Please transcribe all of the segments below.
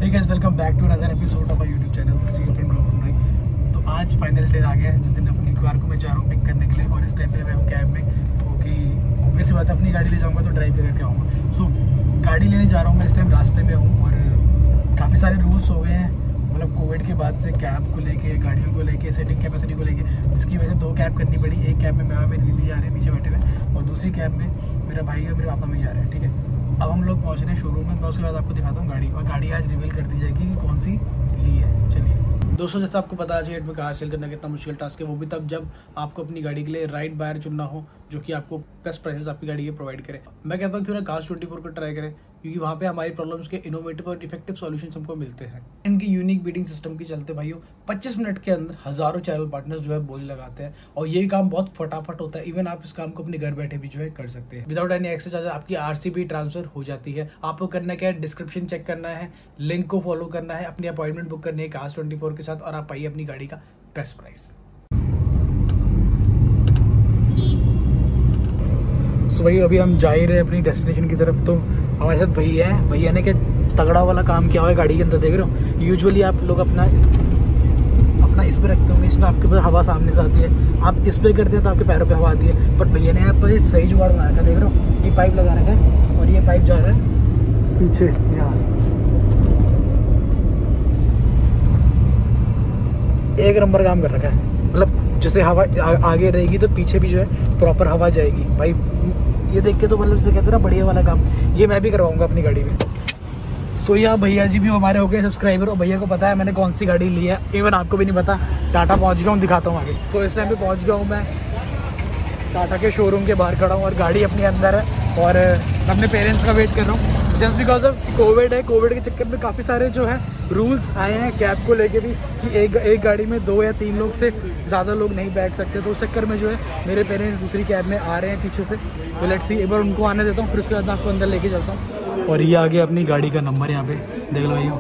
Hey guys, welcome back to another episode of our YouTube channel see your friend blog. तो आज final day आ गया है जिस दिन अपनी कार को मैं जा रहा हूँ पिक करने के लिए, और इस टाइम पे मैं हूँ कैब में, क्योंकि ऑब्वियस बात है अपनी गाड़ी ले जाऊँगा तो ड्राइव करके आऊँगा। सो गाड़ी लेने जा रहा हूँ मैं, इस टाइम रास्ते में हूँ और काफ़ी सारे रूल्स हो गए हैं, मतलब कोविड के बाद से कैब को लेके, गाड़ियों को लेके, सीटिंग कैपेसिटी को लेके, जिसकी वजह से 2 कैब करनी पड़ी। एक कैब में मैं, मेरी दीदी जा रहे हैं पीछे बैठे हुए, और दूसरी कैब में मेरा भाई और मेरे पापा भी जा रहे हैं। ठीक है, अब हम लोग पहुँच रहे हैं शोरूम में, मैं उसके बाद आपको दिखाता हूँ गाड़ी, और गाड़ी आज रिवील कर दी जाएगी कि कौन सी ली है। चलिए दोस्तों, जैसे आपको पता है जेट में कार सेल करना कितना मुश्किल टास्क है, वो भी तब जब आपको अपनी गाड़ी के लिए राइट बायर चुनना हो जो कि आपको बेस्ट प्राइसेस आपकी गाड़ी के प्रोवाइड करे। मैं कहता हूँ क्यों ना Cars24 को ट्राई करें, क्योंकि वहाँ पे हमारी प्रॉब्लम्स के इनोवेटिव और इफेक्टिव सॉल्यूशंस हमको मिलते हैं। इनकी यूनिक बीडिंग सिस्टम के चलते भाइयों 25 मिनट के अंदर हजारों चैनल पार्टनर्स जो है बोली लगाते हैं, और ये काम बहुत फटाफट होता है। इवन आप इस काम को अपने घर बैठे भी जो है कर सकते हैं विदाउट एनी एक्स्ट्रा चार्ज। आपकी RCB ट्रांसफर हो जाती है। आपको करना क्या है, डिस्क्रिप्शन चेक करना है, लिंक को फॉलो करना है, अपनी अपॉइंटमेंट बुक करनी है Cars24 के साथ, और आप पाइए अपनी गाड़ी का बेस्ट प्राइस। सो भाई अभी हम जा ही रहे हैं अपनी डेस्टिनेशन की तरफ। तो हमारे साथ भैया ने क्या तगड़ा वाला काम किया हुआ है गाड़ी के अंदर, देख रहे हो। यूजुअली आप लोग अपना इस पे रखते होंगे, इसमें आपके पास हवा सामने से आती है, आप इस पे करते हैं तो आपके पैरों पे हवा आती है, बट भैया ने यहाँ पर सही जुगाड़ बना रखा है। देख रहे हो, ये पाइप लगा रखा है और ये पाइप जा रहा है पीछे यहाँ। एक नंबर काम कर रखा है, मतलब जैसे हवा आगे रहेगी तो पीछे भी जो है प्रॉपर हवा जाएगी भाई। ये देख के तो मतलब जैसे कहते हैं ना बढ़िया वाला काम, ये मैं भी करवाऊंगा अपनी गाड़ी में। सो यहाँ भैया जी भी हमारे हो गए सब्सक्राइबर, और भैया को पता है मैंने कौन सी गाड़ी ली है, इवन आपको भी नहीं पता। टाटा पहुँच गया हूँ, दिखाता हूँ आगे। तो इस टाइम पे पहुँच गया हूँ मैं टाटा के शोरूम के बाहर खड़ा हूँ, और गाड़ी अपने अंदर है, और मैं अपने पेरेंट्स का वेट कर रहा हूँ जस्ट बिकॉज ऑफ कोविड है। कोविड के चक्कर में काफ़ी सारे जो है रूल्स आए हैं कैब को लेके भी, कि एक गाड़ी में 2 या 3 लोग से ज़्यादा लोग नहीं बैठ सकते। तो उस चक्कर में जो है मेरे पेरेंट्स दूसरी कैब में आ रहे हैं पीछे से। तो लेट्स सी, एक बार उनको आने देता हूँ, फिर उसके बाद आपको अंदर लेके चलता हूँ। और ये आ गया अपनी गाड़ी का नंबर, यहाँ पे देख लो भाइयों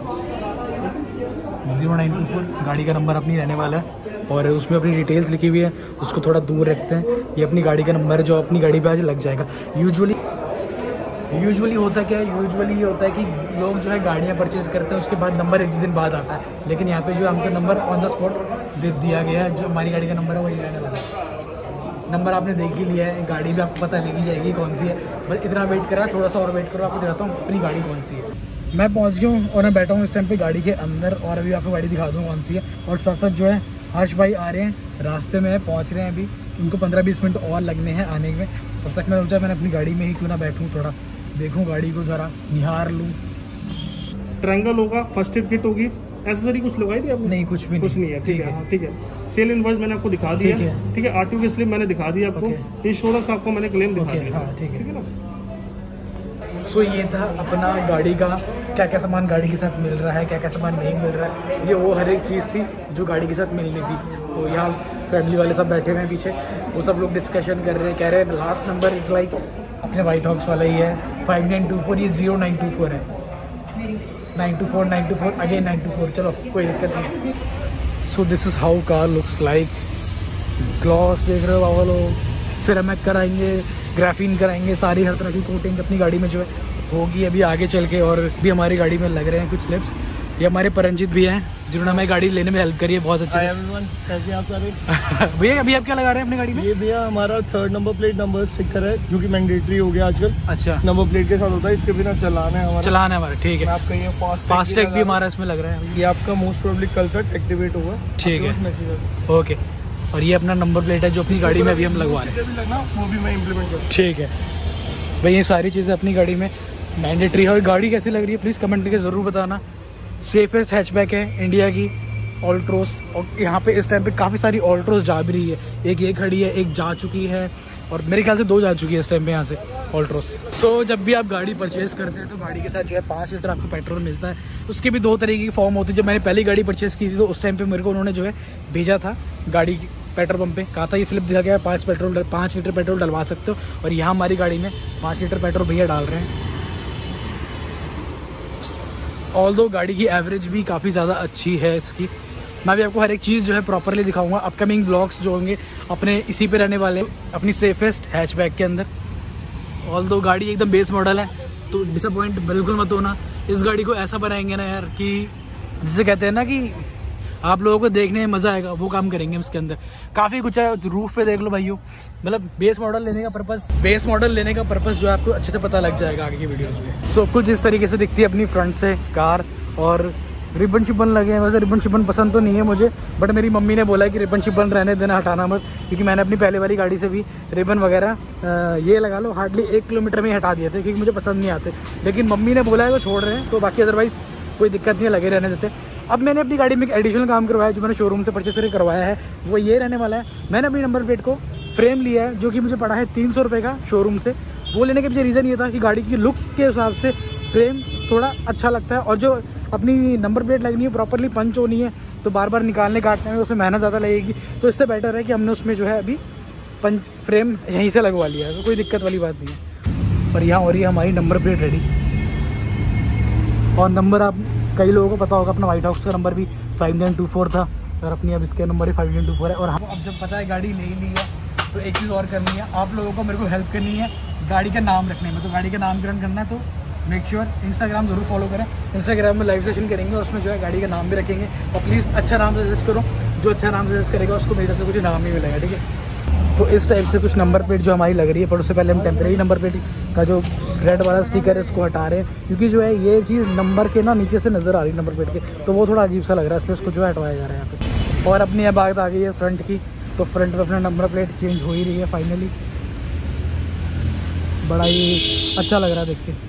0924 गाड़ी का नंबर अपनी रहने वाला है, और उसमें अपनी डिटेल्स लिखी हुई है। उसको थोड़ा दूर रखते हैं, ये अपनी गाड़ी का नंबर है जो अपनी गाड़ी पे आज लग जाएगा। यूजुअली होता क्या है, यूजुअली ये होता है कि लोग जो है गाड़ियाँ परचेज करते हैं, उसके बाद नंबर 1 दिन बाद आता है, लेकिन यहाँ पे जो हमको नंबर ऑन द स्पॉट दे दिया गया है। जो हमारी गाड़ी का नंबर है वही रहने वाला है। नंबर आपने देख ही लिया है, गाड़ी भी आपको पता लगी जाएगी कौन सी है। बस इतना वेट करा, थोड़ा सा और वेट करो, आपको दिखाता हूँ अपनी गाड़ी कौन सी है। मैं पहुँच गया हूँ और मैं बैठा हूँ इस टाइम पे गाड़ी के अंदर, और अभी आपको गाड़ी दिखा दूँ कौन सी है। और साथ साथ जो है हर्ष भाई आ रहे हैं, रास्ते में पहुँच रहे हैं अभी, उनको 15-20 मिनट और लगने हैं आने में। तब तक मैं सोचा मैंने अपनी गाड़ी में ही क्यों ना बैठूँ, थोड़ा देखूँ गाड़ी को, ज़रा निहार लूँ। ट्रायंगल होगा, फर्स्ट एड किट होगी, एसेसरी कुछ लगाई थी आपने? नहीं, कुछ नहीं है। ठीक है, ठीक है। सेल इनवॉइस मैंने आपको दिखा दिया, ठीक है। RTO की स्लिप मैंने दिखा दी आपको, इंश्योरेंस का आपको मैंने क्लेम दिखा दिया। ठीक है ना। सो ये था अपना गाड़ी का, क्या क्या सामान गाड़ी के साथ मिल रहा है, क्या क्या सामान नहीं मिल रहा है, ये वो हर एक चीज़ थी जो गाड़ी के साथ मिलनी थी। तो यहाँ फैमिली वाले सब बैठे हुए हैं पीछे, वो सब लोग डिस्कशन कर रहे हैं, कह रहे हैं लास्ट नंबर इज़ लाइक अपने वाइट हॉक्स वाला ही है 5924, ये 0924 है। 924 अगेन 924, चलो कोई दिक्कत नहीं। So this is how car looks like. Gloss देख रहे हो बाबा लोग, सिरेमिक कराएंगे, ग्राफीन कराएंगे, सारी हर तरह की कोटिंग अपनी गाड़ी में जो है होगी अभी आगे चल के। और भी हमारी गाड़ी में लग रहे हैं कुछ स्लिप्स। ये हमारे परंजित भी हैं जिन्होंने हमें गाड़ी लेने में हेल्प करी है बहुत अच्छी। कैसे आप सारे भैया अभी आप क्या लगा रहे हैं अपनी गाड़ी में? ये भैया हमारा 3rd number plate number sticker है, जो कि मैंडेटरी हो गया आजकल। अच्छा, नंबर प्लेट के साथ होता है, इसके बिना चलाना है हमारा। ठीक है। आपका ये फास्टैग भी हमारा इसमें लग रहा है। ये आपका मोस्ट प्रोबेबली कल तक एक्टिवेट होगा। ठीक है, ओके। और ये अपना नंबर प्लेट है जो अपनी गाड़ी में अभी हम लगवा रहे हैं, वो भी मैं इम्प्लीमेंट करूँ। ठीक है भाई, ये सारी चीज़ें अपनी गाड़ी में मैंडेटरी है। और गाड़ी कैसी लग रही है प्लीज़ कमेंट करके ज़रूर बताना। सेफेस्ट हैचबैक है इंडिया की, ऑल्ट्रोस। और यहाँ पे इस टाइम पे काफ़ी सारी ऑल्ट्रोस जा भी रही है, एक ये खड़ी है, एक जा चुकी है, और मेरे ख्याल से 2 जा चुकी है इस टाइम पे यहाँ से ऑल्ट्रोस। सो जब भी आप गाड़ी परचेज़ करते हैं तो गाड़ी के साथ जो है 5 लीटर आपको पेट्रोल मिलता है। उसके भी 2 तरीके की फॉर्म होती है। जब मैंने पहली गाड़ी परचेज़ की थी तो उस टाइम पे मेरे को उन्होंने जो है भेजा था गाड़ी पेट्रोल पंप पे, कहा था ये स्लिप दिया गया है 5 लीटर पेट्रोल डलवा सकते हो। और यहाँ हमारी गाड़ी में 5 लीटर पेट्रोल भैया डाल रहे हैं। ऑल्दो गाड़ी की एवरेज भी काफ़ी ज़्यादा अच्छी है इसकी। मैं भी आपको हर एक चीज़ जो है प्रॉपरली दिखाऊंगा। अपकमिंग ब्लॉग्स जो होंगे अपने इसी पे रहने वाले, अपनी सेफेस्ट हैचबैक के अंदर। ऑल्दो गाड़ी एकदम बेस मॉडल है, तो डिसअपॉइंट बिल्कुल मत होना। इस गाड़ी को ऐसा बनाएंगे ना यार कि जिसे कहते हैं ना कि आप लोगों को देखने में मज़ा आएगा, वो काम करेंगे इसके अंदर। काफ़ी कुछ है, रूफ पे देख लो भाइयों, मतलब बेस मॉडल लेने का पर्पस जो है आपको अच्छे से पता लग जाएगा आगे की वीडियोस में। सो कुछ इस तरीके से दिखती है अपनी फ्रंट से कार, और रिबन शिबन लगे हैं। वैसे रिबन शिबन पसंद तो नहीं है मुझे, बट मेरी मम्मी ने बोला है कि रिबन शिबन रहने देना, हटाना मत, क्योंकि मैंने अपनी पहले वाली गाड़ी से भी रिबन वगैरह ये लगा लो हार्डली 1 किलोमीटर में ही हटा दिए थे, क्योंकि मुझे पसंद नहीं आते। लेकिन मम्मी ने बोला है तो छोड़ रहे हैं, तो बाकी अदरवाइज़ कोई दिक्कत नहीं है, लगे रहने देते। अब मैंने अपनी गाड़ी में एक एडिशनल काम करवाया है, जो मैंने शोरूम से परचेस करके करवाया है, वो ये रहने वाला है। मैंने अपनी नंबर प्लेट को फ्रेम लिया है, जो कि मुझे पड़ा है 300 रुपये का शोरूम से। वो लेने के पीछे रीज़न ये था कि गाड़ी की लुक के हिसाब से फ्रेम थोड़ा अच्छा लगता है, और जो अपनी नंबर प्लेट लगनी है प्रॉपरली पंच होनी है, तो बार बार निकालने काटने में उसमें मेहनत ज़्यादा लगेगी। तो इससे बेटर है कि हमने उसमें जो है अभी पंच फ्रेम यहीं से लगवा लिया है, तो कोई दिक्कत वाली बात नहीं है। और यहाँ हो रही है हमारी नंबर प्लेट रेडी, और नंबर आप कई लोगों को पता होगा, अपना व्हाइट हाउस का नंबर भी 5924 था, और अपनी अब इसके नंबर ही 5924 है। और हम अब जब पता है गाड़ी ले ली है, तो एक चीज़ और करनी है, आप लोगों को मेरे को हेल्प करनी है गाड़ी का नाम रखने में। तो गाड़ी का नामकरण करना है, तो मेक श्योर इंस्टाग्राम जरूर फॉलो करें। इंस्टाग्राम में लाइव सेशन करेंगे, और उसमें जो है गाड़ी का नाम भी रखेंगे। और प्लीज़ अच्छा नाम सजेस्ट करो, जो अच्छा नाम सजेस्ट करेगा उसको मेरे से कुछ इनाम ही मिलेगा, ठीक है। तो इस टाइप से कुछ नंबर प्लेट जो हमारी लग रही है, पर उससे पहले हम टेम्परेरी नंबर प्लेट का जो रेड वाला स्टिकर है उसको हटा रहे हैं, क्योंकि जो है ये चीज़ नंबर के ना नीचे से नज़र आ रही है नंबर प्लेट के, तो वो थोड़ा अजीब सा लग रहा है, इसलिए उसको जो है हटवाया जा रहा है यहाँ पे। और अपनी अब बात आ गई है फ्रंट की, तो फ्रंट में अपना नंबर प्लेट चेंज हो ही रही है फाइनली। बड़ा ही अच्छा लग रहा है देख के।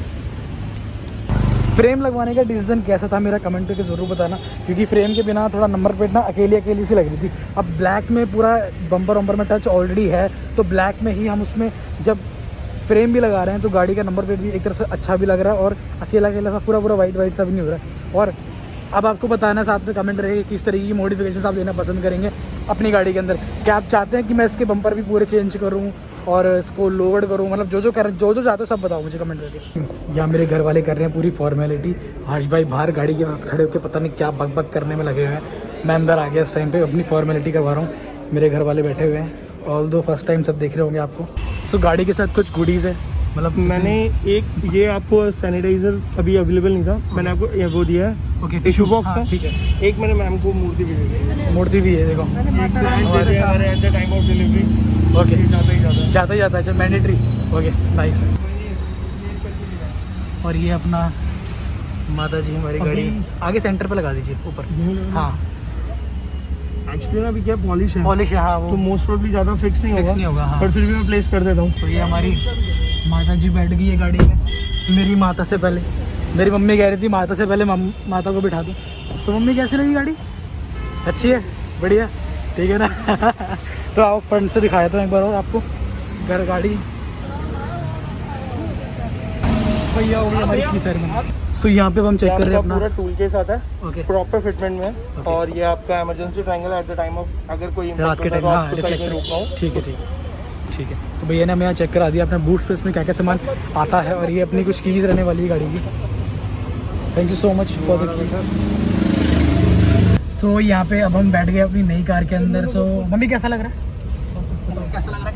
फ्रेम लगवाने का डिसीजन कैसा था मेरा कमेंट करके ज़रूर बताना, क्योंकि फ्रेम के बिना थोड़ा नंबर प्लेट ना अकेली सी लग रही थी। अब ब्लैक में पूरा बम्पर वम्पर में टच ऑलरेडी है, तो ब्लैक में ही हम उसमें जब फ्रेम भी लगा रहे हैं, तो गाड़ी का नंबर प्लेट भी एक तरफ से अच्छा भी लग रहा है, और अकेला सा पूरा वाइट सा भी नहीं हो रहा है। और अब आपको बताना साथ में कमेंट रहेगी किस तरीके की मॉडिफिकेशन आप लेना पसंद करेंगे अपनी गाड़ी के अंदर। क्या आप चाहते हैं कि मैं इसके बम्पर भी पूरे चेंज करूँ और इसको लोड करूँ, मतलब जो चाहते हो सब बताओ मुझे कमेंट करके। यहाँ मेरे घर वाले कर रहे हैं पूरी फॉर्मेलिटी। हर्ष भाई बाहर गाड़ी के पास खड़े होकर पता नहीं क्या बक करने में लगे हुए हैं। मैं अंदर आ गया इस टाइम पे, अपनी फॉर्मेलिटी करवा रहा हूँ। मेरे घर वाले बैठे हुए हैं, ऑल दो फर्स्ट टाइम सब देख रहे होंगे आपको। सो गाड़ी के साथ कुछ गुडीज़ है, मतलब मैंने एक ये आपको सैनिटाइजर अभी अवेलेबल नहीं था, मैंने आपको ये वो दिया है, ओके टिश्यू बॉक्स है, ठीक है। एक मैंने मैम को मूर्ति भी दी है, मूर्ति भी है देखो, एक ब्रांड दे दिया हमारे at the time of delivery. Okay जाता ही जाता है, अच्छा मैंडेटरी, ओके नाइस। और ये अपना माता जी हमारी गाड़ी आगे सेंटर पे लगा दीजिए ऊपर। हाँ एक्चुअली ना अभी क्या पॉलिश है, हाँ वो तो मोस्ट प्रोबेबली ज़्यादा फिक्स नहीं होगा, हाँ। पर फिर भी मैं प्लेस कर देता हूँ। तो ये हमारी माता जी बैठ गई है गाड़ी में, मेरी माता से पहले। मेरी मम्मी कह रही थी माता से पहले माता को बिठा दूँ, तो मम्मी कैसी लगी गाड़ी? अच्छी है, बढ़िया, ठीक है ना। तो आओ फ्रंट से दिखाया था एक बार और आपको घर गाड़ी। भैया हो गई हमारी की सेरेमनी। सो यहाँ पे हम चेक कर रहे हैं अपना पूरा टूल के साथ है, ओके प्रॉपर फिटमेंट में है। और ये आपका emergency triangle at the time of अगर कोई रात के टाइम, हाँ ठीक है। तो भैया ने हमें यहाँ चेक करा दिया अपना बूट स्पेस में क्या क्या सामान आता है, और ये अपनी कुछ कीज रहने वाली है गाड़ी की। Thank you so much for the key. So यहाँ पे अब हम बैठ गए अपनी नई कार के अंदर। सो मम्मी कैसा लग रहा है? अच्छा लग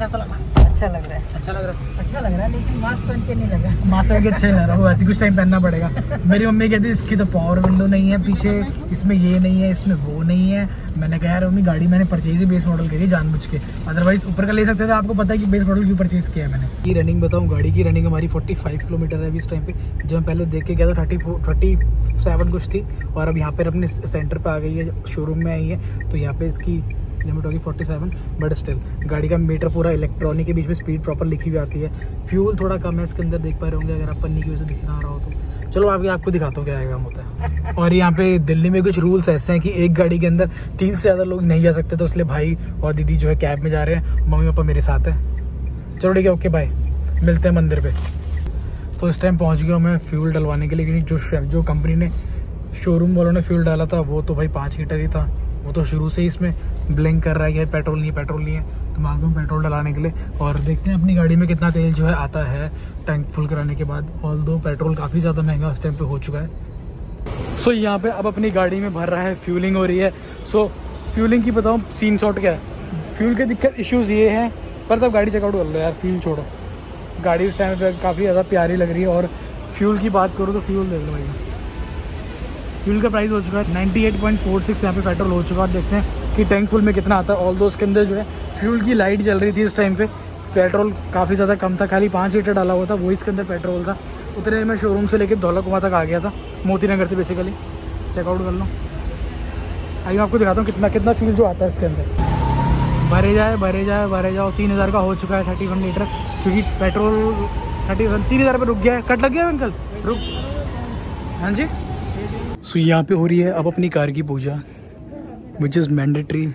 रहा है, लेकिन मास्क पहन के नहीं लग रहा। मास्क पहन के अच्छा नहीं लग रहा, वो आती कुछ टाइम पहनना पड़ेगा। मेरी मम्मी कहती है इसकी तो पावर विंडो नहीं है पीछे, इसमें ये नहीं है, इसमें वो नहीं है। मैंने कहा यार मम्मी गाड़ी मैंने परचेज ही बेस मॉडल करी जानबूझ के, अदरवाइज ऊपर का ले सकते थे। आपको पता है कि बेस मॉडल क्यों परचेज किया है मैंने। ये रनिंग बताऊँ, गाड़ी की रनिंग हमारी 45 किलोमीटर है अभी इस टाइम पे। जब मैं पहले देख के गया था 37 कुछ थी, और अब यहाँ पर अपने सेंटर पर आ गई है, शोरूम में आई है, तो यहाँ पे इसकी लिमिट होगी 47। बट स्टिल गाड़ी का मीटर पूरा इलेक्ट्रॉनिक के बीच में स्पीड प्रॉपर लिखी हुई आती है। फ्यूल थोड़ा कम है इसके अंदर, देख पा रहे होंगे अगर आप पन्नी की वजह से दिख ना रहा हो तो। चलो आपको दिखाता हूँ क्या आएगा होता है। और यहाँ पे दिल्ली में कुछ रूल्स ऐसे हैं कि एक गाड़ी के अंदर 3 से ज़्यादा लोग नहीं जा सकते, तो इसलिए भाई और दीदी जो है कैब में जा रहे हैं, मम्मी पापा मेरे साथ है। चलो ठीक है, ओके बाय, मिलते हैं मंदिर पे। तो इस टाइम पहुँच गया मैं फ्यूल डलवाने के लिए, क्योंकि जो कंपनी ने शोरूम वालों ने फ्यूल डाला था वो तो भाई 5 लीटर ही था। वो तो शुरू से ही इसमें ब्लिंक कर रहा है कि पेट्रोल नहीं है। तो मैं आ गया हूँ पेट्रोल डलाने के लिए, और देखते हैं अपनी गाड़ी में कितना तेल जो है आता है टैंक फुल कराने के बाद। ऑल दो पेट्रोल काफ़ी ज़्यादा महंगा उस टाइम पे हो चुका है। सो यहाँ पे अब अपनी गाड़ी में भर रहा है, फ्यूलिंग हो रही है। सो फ्यूलिंग की बताऊँ सीन शॉट क्या है। फ्यूल के दिक्कत इश्यूज़ ये हैं, पर तब गाड़ी चेकआउट कर लो यार, फ्यूल छोड़ो। गाड़ी इस टाइम पर काफ़ी ज़्यादा प्यारी लग रही है, और फ्यूल की बात करूँ तो फ्यूल देख लो भाई, फ्यूल का प्राइस हो चुका है 98.46 यहाँ पे पेट्रोल हो चुका है। और देखते हैं कि टैंक फुल में कितना आता है। ऑल दो उसके अंदर जो है फ्यूल की लाइट जल रही थी इस टाइम पे, पेट्रोल काफ़ी ज़्यादा कम था, खाली 5 लीटर डाला हुआ था, वो इसके अंदर पेट्रोल था। उतने में शोरूम से लेकर धौलाकुआं तक आ गया था, मोती नगर से बेसिकली। चेकआउट कर लो, आइए आपको दिखाता हूँ कितना कितना फ्यूल जो आता है इसके अंदर। भरे जाओ 3000 का हो चुका है 31 लीटर, क्योंकि पेट्रोल 3000 पर रुक गया है। कट लग गया है अंकल, रुक। हाँ जी। सो यहाँ पे हो रही है अब अपनी कार की पूजा, विच इज़ मैंडेटरी।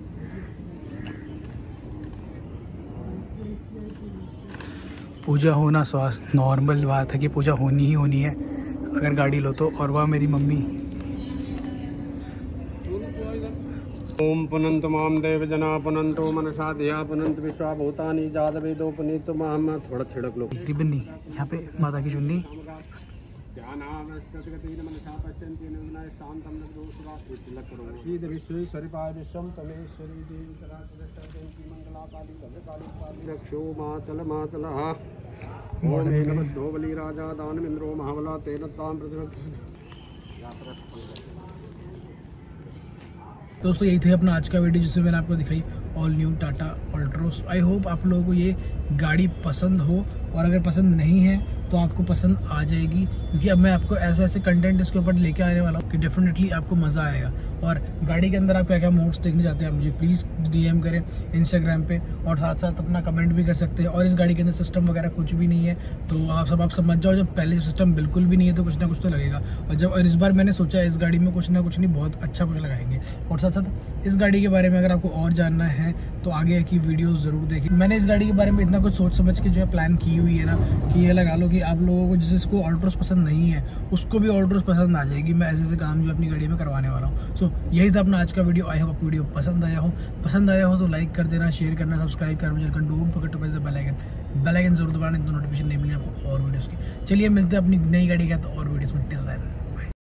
पूजा होना नॉर्मल बात है कि पूजा होनी ही होनी है अगर गाड़ी लो तो। और वह मेरी मम्मी। ओम पुनंत माम देव जना पुनंतो मनसा धिया पुनंत विश्वा भूतानि जात वेदो पुनीत माम। थोड़ा छिड़क लो। रिबन नहीं, यहाँ पे माता की चुन्नी। बलि राजा दान इंद्रो महाबला तेन ताम दोस्तों यही थे अपना आज का वीडियो जिसमें मैंने आपको दिखाई all new Tata Altroz. I hope आप लोगों को ये गाड़ी पसंद हो, और अगर पसंद नहीं है तो आपको पसंद आ जाएगी, क्योंकि अब मैं आपको ऐसे ऐसे कंटेंट इसके ऊपर लेके आने वाला हूँ कि डेफिनेटली आपको मज़ा आएगा। और गाड़ी के अंदर आप क्या क्या मोड्स देखने चाहते हैं आप मुझे प्लीज़ डीएम करें इंस्टाग्राम पे, और साथ साथ अपना कमेंट भी कर सकते हैं। और इस गाड़ी के अंदर सिस्टम वगैरह कुछ भी नहीं है, तो आप समझ जाओ जब पहले सिस्टम बिल्कुल भी नहीं है तो कुछ ना कुछ तो लगेगा। और इस बार मैंने सोचा इस गाड़ी में कुछ ना कुछ नहीं, बहुत अच्छा कुछ लगाएंगे। और साथ साथ इस गाड़ी के बारे में अगर आपको और जानना है तो आगे की वीडियो ज़रूर देखिए। मैंने इस गाड़ी के बारे में इतना कुछ सोच समझ के जो है प्लान की हुई है ना, कि ये लगा लो कि आप लोगों को जिसको ऑल्ट्रोस पसंद नहीं है उसको भी ऑल्ट्रोस पसंद आ जाएगी। मैं ऐसे ऐसे काम जो अपनी गाड़ी में करवाने वाला हूँ। सो यही था अपना आज का वीडियो। आई होप आपको वीडियो पसंद आया हो तो लाइक कर देना, शेयर करना, सब्सक्राइब करना, don't forget to press the bell icon जरूर दबाना, तो नोटिफिकेशन नहीं मिले आपको और वीडियोस की। चलिए मिलते हैं अपनी नई गाड़ी का तो और वीडियोस में। Till then.